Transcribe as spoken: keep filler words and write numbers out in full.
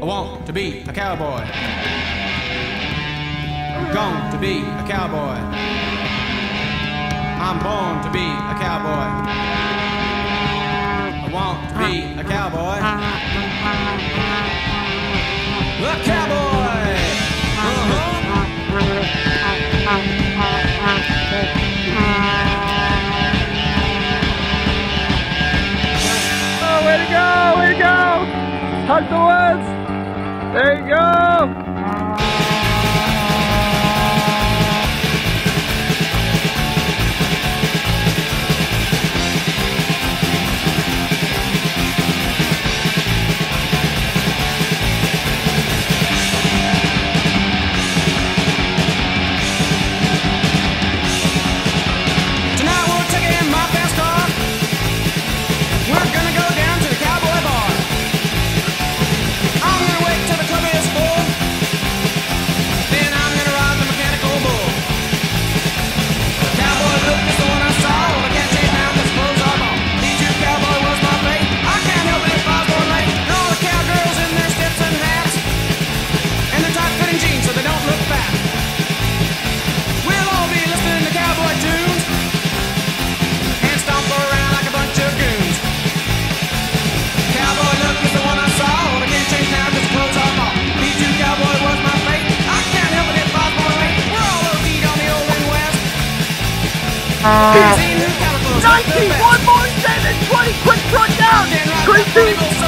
I want to be a cowboy. I'm going to be a cowboy. I'm born to be a cowboy. I want to be a cowboy. A cowboy! Uh-huh. Oh, way to go! Way to go! Hug the woods! There you go! nineteen, one more, seven, twenty, quick front down!